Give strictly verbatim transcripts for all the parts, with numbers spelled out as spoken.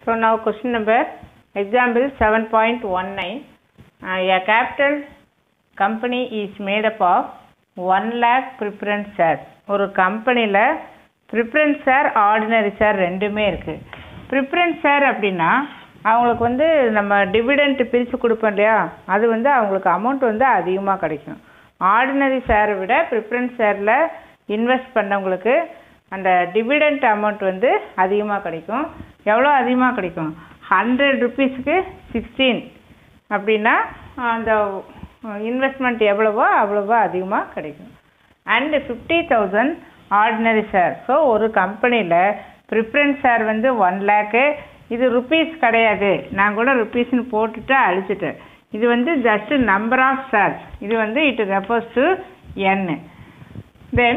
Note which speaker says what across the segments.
Speaker 1: So now question number example seven point one nine. Uh, a capital company is made up of one lakh preference shares. ஒரு கம்பெனியில் preference share ordinary share ரெண்டுமே இருக்குது. Preference share அப்படின்னா அவங்களுக்கு வந்து நம்ம dividend பிரித்து கொடுப்போம் இல்லையா, அது வந்து அவங்களுக்கு அமௌண்ட் வந்து அதிகமாக கிடைக்கும். ஆர்டினரி ஷேரை விட ப்ரிஃபரன்ஸ் ஷேரில் இன்வெஸ்ட் பண்ணவங்களுக்கு அந்த டிவிடெண்ட் அமௌண்ட் வந்து அதிகமாக கிடைக்கும். எவ்வளோ அதிகமாக கிடைக்கும்? ஹண்ட்ரட் ருபீஸுக்கு சிக்ஸ்டீன் அப்படின்னா அந்த இன்வெஸ்ட்மெண்ட் எவ்வளவோ அவ்வளவோ அதிகமாக கிடைக்கும். And fifty thousand ordinary share. So ஒரு கம்பெனியில் ப்ரிஃபரன்ஸ் ஷேர் வந்து ஒன் லேக்கு. இது ருப்பீஸ் கிடையாது, நான் கூட ருப்பீஸ்னு போட்டுட்டு அழிச்சிட்டேன். இது வந்து ஜஸ்ட் நம்பர் ஆஃப் ஷேர்ஸ். இது வந்து it refers to n. Then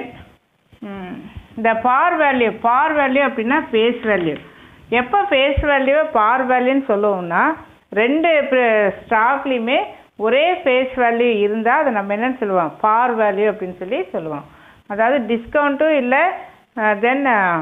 Speaker 1: இந்த பார் வேல்யூ. பார் வேல்யூ அப்படின்னா ஃபேஸ் வேல்யூ. எப்போ ஃபேஸ் வேல்யூவை பார் வேல்யூன்னு சொல்லுவோம்னா, ரெண்டு ஸ்டாக்லேயுமே ஒரே ஃபேஸ் வேல்யூ இருந்தால் அதை நம்ம என்னென்னு சொல்லுவோம்? பார் வேல்யூ அப்படின்னு சொல்லி சொல்லுவோம். அதாவது டிஸ்கவுண்ட்டும் இல்லை, தென்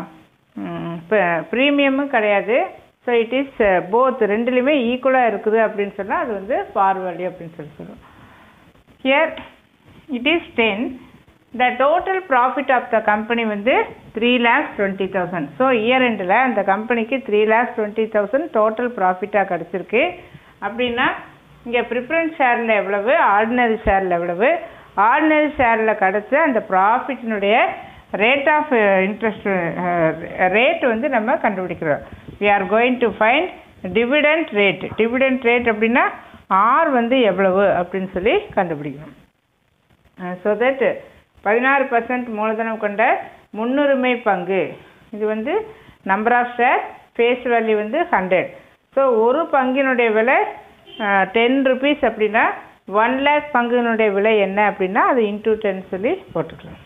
Speaker 1: ப்ரீமியமும் கிடையாது. ஸோ இட் இஸ் போத், ரெண்டுலேயுமே ஈக்குவலாக இருக்குது அப்படின்னு சொன்னால் அது வந்து பார் வேல்யூ அப்படின்னு சொல்லி சொல்லுவோம். Here it is ten. The total profit of the company வந்து three lakhs twenty thousand. So year எண்டில் அந்த கம்பெனிக்கு three lakhs twenty thousand total ப்ராஃபிட்டாக கிடச்சிருக்கு. அப்படின்னா இங்கே ப்ரிஃபரன்ஸ் ஷேரில் எவ்வளவு, ஆர்டினரி ஷேரில் எவ்வளவு? ஆர்டினரி ஷேரில் கிடச்ச அந்த ப்ராஃபிட்டினுடைய ரேட் ஆஃப் இன்ட்ரெஸ்ட் ரேட் வந்து நம்ம கண்டுபிடிக்கிறோம். We are going to find dividend rate. Dividend rate அப்படின்னா ஆர் வந்து எவ்வளவு அப்படின்னு சொல்லி கண்டுபிடிக்கணும். ஸோ தட் பதினாறு பர்சன்ட் மூலதனம் கொண்ட முன்னுரிமை பங்கு, இது வந்து number of share, face value வந்து ஹண்ட்ரட். ஸோ ஒரு பங்கினுடைய விலை டென் ருபீஸ் அப்படின்னா ஒன் லேக் பங்குனுடைய விலை என்ன அப்படின்னா அது இன்டூ டென் சொல்லி போட்டுக்கலாம்.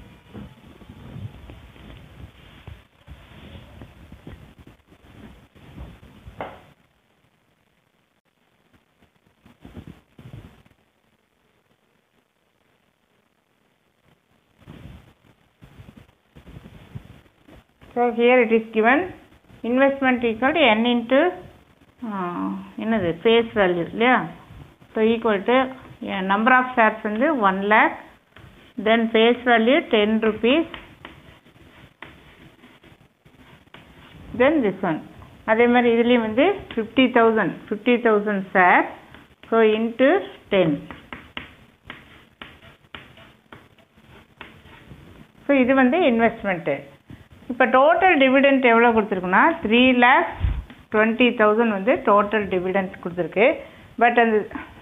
Speaker 1: So here it is given investment equal to n into என்னது ஃபேஸ் வேல்யூ இல்லையா. So equal to number of shares வந்து one lakh, then face value ten rupees, then this one. அதே மாதிரி இதுலேயும் வந்து fifty thousand fifty thousand share. So into ten. So இது வந்து investment. இப்போ டோட்டல் டிவிடெண்ட் எவ்வளோ கொடுத்துருக்குன்னா த்ரீ லேக்ஸ் டுவெண்ட்டி தௌசண்ட் வந்து டோட்டல் டிவிடெண்ட் கொடுத்துருக்கு. பட் அந்த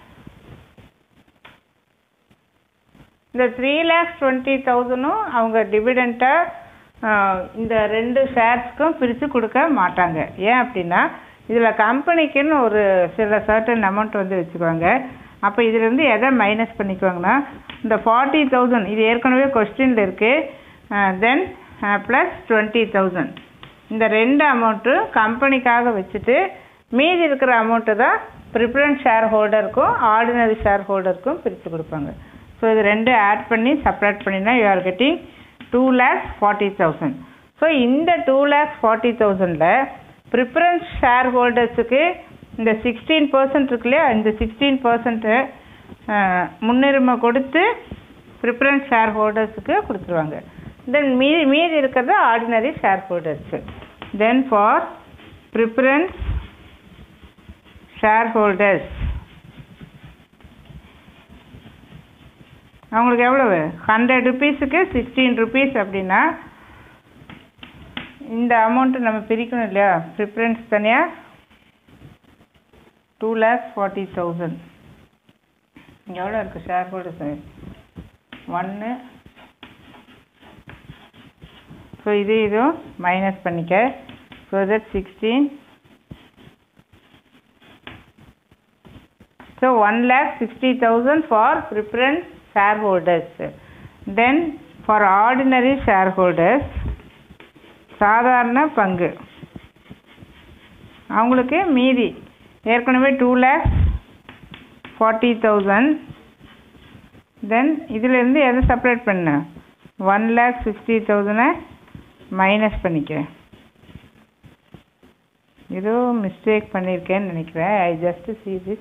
Speaker 1: இந்த த்ரீ லேக்ஸ் டுவெண்ட்டி தௌசண்டும் அவங்க டிவிடெண்ட்டாக இந்த ரெண்டு ஷேர்ஸ்க்கும் பிரித்து கொடுக்க மாட்டாங்க. ஏன் அப்படின்னா இதில் கம்பெனிக்குன்னு ஒரு சில சர்டன் அமௌண்ட் வந்து வச்சுக்குவாங்க. அப்போ இதிலேருந்து எதை மைனஸ் பண்ணிக்குவாங்கன்னா இந்த ஃபார்ட்டி தௌசண்ட் இது ஏற்கனவே கொஸ்டினில் இருக்குது, தென் ப்ளஸ் டுவெண்ட்டி தௌசண்ட் இந்த ரெண்டு அமௌண்ட்டும் கம்பெனிக்காக வச்சுட்டு மீதி இருக்கிற அமௌண்ட்டு தான் ப்ரிஃபரன்ஸ் ஷேர் ஹோல்டருக்கும் ஆர்டினரி ஷேர் ஹோல்டருக்கும் பிரித்து கொடுப்பாங்க. ஸோ இது ரெண்டு ஆட் பண்ணி செப்பரேட் பண்ணினா you are getting two lakhs forty thousand. So இந்த டூ லேக்ஸ் ஃபார்ட்டி தௌசண்டில் ப்ரிஃபரன்ஸ் ஷேர் ஹோல்டர்ஸுக்கு இந்த சிக்ஸ்டீன் பர்சன்ட் இருக்கு இல்லையா, இந்த சிக்ஸ்டீன் பர்சன்ட்டு முன்னுரிமை கொடுத்து ப்ரிஃபரன்ஸ் ஷேர் ஹோல்டர்ஸுக்கு கொடுத்துருவாங்க. தென் மீதி மீதி இருக்கிறது ordinary share holders. Then for preference share holders அவங்களுக்கு எவ்வளவு? ஹண்ட்ரட் ருபீஸுக்கு சிக்ஸ்டீன் ருபீஸ் அப்படின்னா இந்த அமௌண்ட்டு நம்ம பிரிக்கணும் இல்லையா. ப்ரிஃபரன்ஸ் தனியாக டூ லேக்ஸ் ஃபார்ட்டி தௌசண்ட் எவ்வளோ இருக்குது ஷேர் ஹோல்டர்ஸ்? ஒன்று. ஸோ இது இதுவும் மைனஸ் பண்ணிக்க. So that sixteen. So one lakh sixty thousand for preference share holders. Then for ordinary share holders சாதாரண பங்கு அவங்களுக்கு மீதி ஏற்கனவே two lakhs forty thousand. Then இதிலேருந்து எதை செப்பரேட் பண்ண? ஒன் லேக் சிக்ஸ்டி தௌசண்டை மைனஸ் பண்ணிக்க. ஏதோ மிஸ்டேக் பண்ணியிருக்கேன்னு நினைக்கிறேன். I just see this.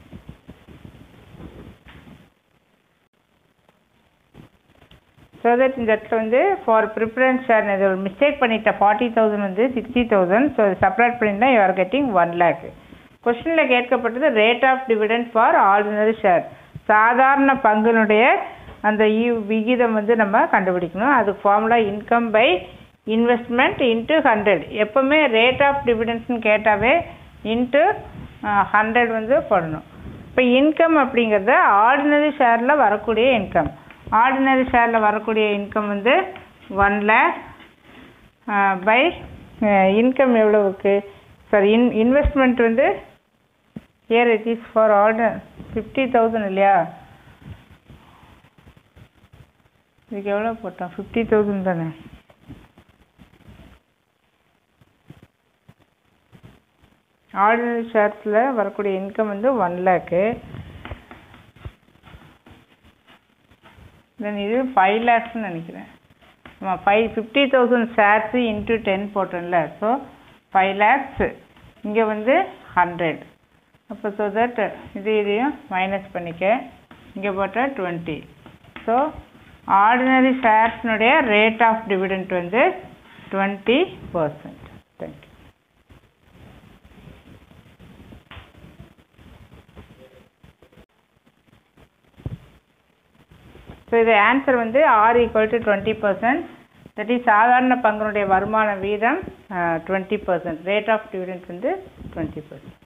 Speaker 1: So that இந்த இடத்துல வந்து ஃபார் ப்ரிஃபரன்ஸ் ஷேர் இது ஒரு மிஸ்டேக் பண்ணிட்டேன். ஃபார்ட்டி தௌசண்ட் வந்து சிக்ஸ்டி தௌசண்ட் ஸோ செப்பரேட் பண்ணியிருந்தா you are getting one lakh. கொஸ்டினில் கேட்கப்பட்டது rate of dividend for ordinary share. சாதாரண பங்குனுடைய அந்த விகிதம் வந்து நம்ம கண்டுபிடிக்கணும். அதுக்கு formula income by investment into hundred. எப்போவுமே ரேட் ஆஃப் டிவிடெண்ட்ஸ்னு கேட்டாவே இன்ட்டு ஹண்ட்ரட் வந்து போடணும். இப்போ இன்கம் அப்படிங்கிறத ஆர்டினரி ஷேரில் வரக்கூடிய இன்கம். ஆர்டினரி ஷேரில் வரக்கூடிய இன்கம் வந்து ஒன் லேக் பை இன்கம் எவ்வளவுக்கு சாரி இன் இன்வெஸ்ட்மெண்ட் வந்து here it is for order fifty thousand இல்லையா? இதுக்கு எவ்வளோ போட்டோம்? ஃபிஃப்டி தௌசண்ட் தானே. ஆர்டினரி ஷேர்ஸில் வரக்கூடிய இன்கம் வந்து ஒன் லேக்கு. தென் இது ஃபைவ் லேக்ஸ்ன்னு நினைக்கிறேன். ஆமாம் five fifty thousand shares into ten போட்டோம்ல. ஸோ ஃபைவ் லேக்ஸ் இங்கே வந்து ஹண்ட்ரட். அப்போ ஸோ தட் இது இதையும் மைனஸ் பண்ணிக்க. இங்கே போட்டால் டுவெண்ட்டி. ஸோ ஆர்டினரி ஷேர்ஸ்னுடைய ரேட் ஆஃப் டிவிடெண்ட் வந்து டுவெண்ட்டி பர்சன்ட். தேங்க்யூ. ஸோ இது ஆன்சர் வந்து R equal to twenty percent. That is சாதாரண பங்குனுடைய வருமான வீதம் twenty percent. Rate of dividend வந்து டுவெண்ட்டி பர்சன்ட்.